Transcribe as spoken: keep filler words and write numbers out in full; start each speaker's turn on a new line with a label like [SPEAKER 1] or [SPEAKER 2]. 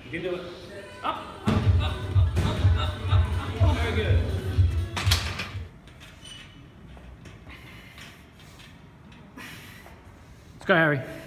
[SPEAKER 1] You can do it. Up, up, up, up, up, up, up, up. Very good. Let's go, Harry.